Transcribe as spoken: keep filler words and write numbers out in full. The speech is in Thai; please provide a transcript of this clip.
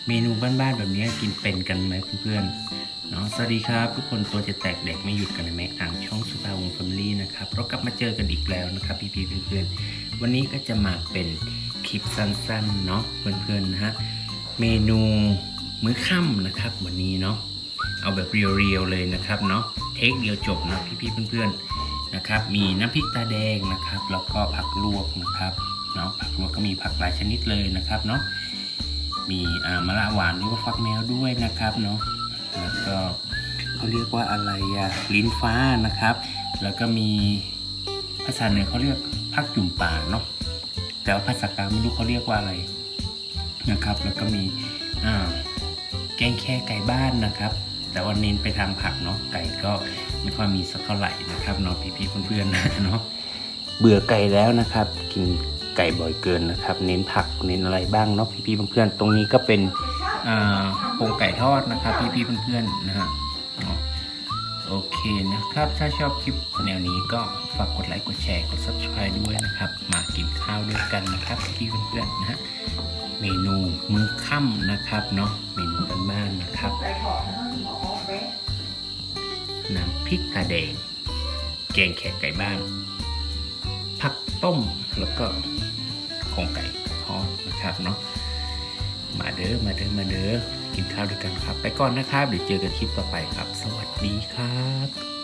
เมนูบ้านๆแบบนี้กินเป็นกันไหมเพื่อนๆเนาะสวัสดีครับทุกคนตัวจะแตกเด็กไม่หยุดกันในแม็กอ่างช่องสุภาวงศ์แฟมิลี่นะครับเรากลับมาเจอกันอีกแล้วนะครับพี่ๆเพื่อนๆวันนี้ก็จะมาเป็นคลิปสั้นๆเนาะเพื่อนๆนะฮะเมนูมื้อค่ำนะครับวันนี้เนาะเอาแบบเรียวๆเลยนะครับเนาะเทคเดียวจบนะพี่ๆเพื่อนๆนะครับมีน้ำพริกตาแดงนะครับแล้วก็ผักลวกนะครับเนาะผักลวกก็มีผักหลายชนิดเลยนะครับเนาะมีมะระหวานหรือว่าฟักแมวด้วยนะครับเนาะแล้วก็เขาเรียกว่าอะไรอะลิ้นฟ้านะครับแล้วก็มีภาษาเหนือเขาเรียกผักจุ่มป่าเนาะแต่ว่าภาษากลางไม่รู้เขาเรียกว่าอะไรนะครับแล้วก็มีแกงแค่ไก่บ้านนะครับแต่ว่าเน้นไปทางผักเนาะไก่ก็ไม่ค่อยมีสักเท่าไหร่นะครับเนาะพี่ๆเพื่อนๆนะเนาะเบื่อไก่แล้วนะครับกินไก่บ่อยเกินนะครับเน้นผักเน้นอะไรบ้างเนาะพี่ๆเพื่อนๆตรงนี้ก็เป็นโครงไก่ทอดนะครับพี่ๆเพื่อนๆนะฮะโอเคนะครับถ้าชอบคลิปแนวนี้ก็ฝากกดไลค์กดแชร์กด ซับสไครบ์ ด้วยนะครับมากินข้าวด้วยกันนะครับพี่ๆเพื่อนๆนะฮะเมนูมื้อค่ำนะครับเนาะเมนูบ้านๆนะครับน้ำพริกตาแดงแกงแขกไก่บ้านผักต้มแล้วก็โครงไก่ทอดนะครับเนาะมาเด้อมาเด้อมาเด้อกินข้าวด้วยกันครับไปก่อนนะครับเดี๋ยวเจอกันคลิปต่อไปครับสวัสดีครับ